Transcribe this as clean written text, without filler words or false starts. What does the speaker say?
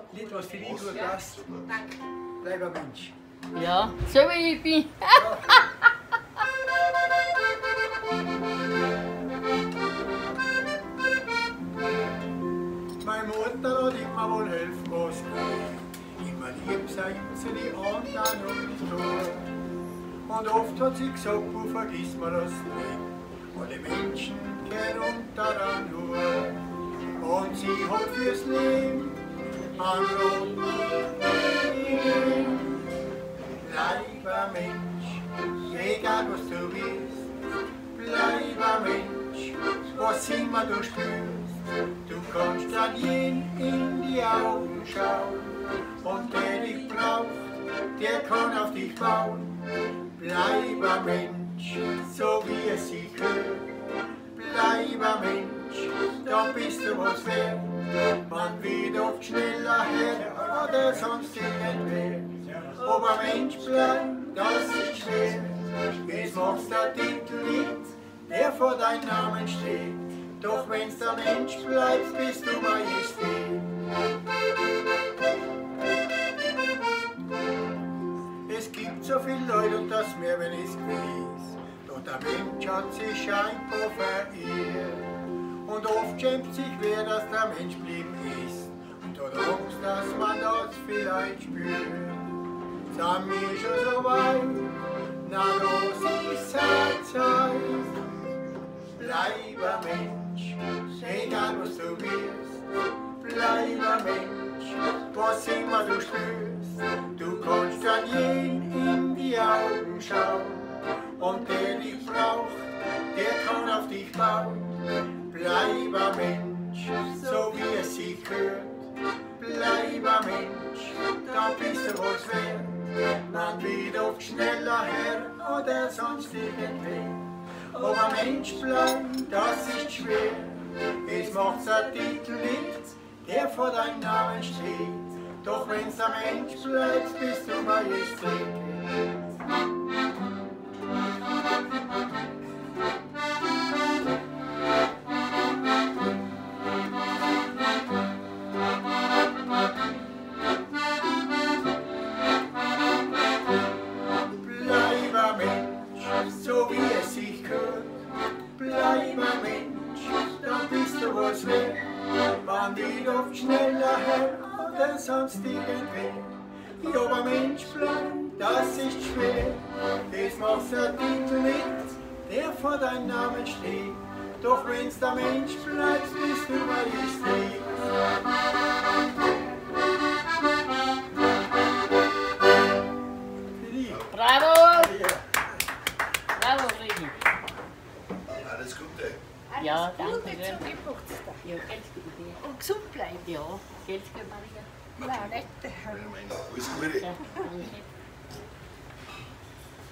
Lied, was für dich gut passt. Danke. Bleib ein Mensch. Ja, so wie ich bin. Meine Mutter hat immer wohl helfen, was geht. Immer lieb sein sie die anderen und tun. Und oft hat sie gesagt, wo vergiss man das nicht. Alle Menschen gehen unter nur. Und sie hat fürs Leben einen roten Weg. Bleib ein Mensch, egal was du willst. Bleib ein Mensch, was immer du spürst. Du kannst an jeden in die Augen schauen. Und der dich braucht, der kann auf dich bauen. Bleib ein Mensch, so wie es sich gehört. Bleib ein Mensch, dann bist du was wert. Man wird oft schneller her, oder sonst irgendwer. Ob ein Mensch bleibt, das ist schwer. Es macht der Titel nicht, der vor deinem Namen steht. Doch wenn's der Mensch bleibt, bist du Majestät. Es gibt so viele Leute und das mehr, wenn es gewiss. Doch der Mensch hat sich scheinbar verirrt. Und oft schämt sich wer, dass der Mensch blieben ist. Und hat Angst, dass man das vielleicht spürt. Sind wir schon so weit, na los ist Zeit. Bleib ein Mensch, egal was du wirst. Bleib ein Mensch, was immer du spürst. Du kannst an jeden in die Augen schauen. Und der dich braucht, der kann auf dich bauen. Bleib ein Mensch, so wie es sich gehört. Bleib ein Mensch, dann bist du was wert. Man wird oft schneller her oder sonst irgendwer. Ob ein Mensch bleibt, das ist schwer. Es macht's ein Titel nicht, der vor deinem Namen steht. Doch wenn's ein Mensch bleibt, bist du Majestät. So wie es sich gehört, bleib ein Mensch, dann bist du was wert. Man wird oft schneller her oder sonst irgendwer. Ob ein Mensch bleibt, das ist schwer. Es macht der Titel nicht, der vor deinem Namen steht. Doch wenn's der Mensch bleibt, bist du Majestät. Bravo! Bravo, Frieden. Alles Gute. Ja, danke Gute schön. zum Geburtstag. Ja, Geld gibt Und gesund bleiben. Ja, Geld gibt Maria. Nein, nicht. Alles Gute. Ja, danke.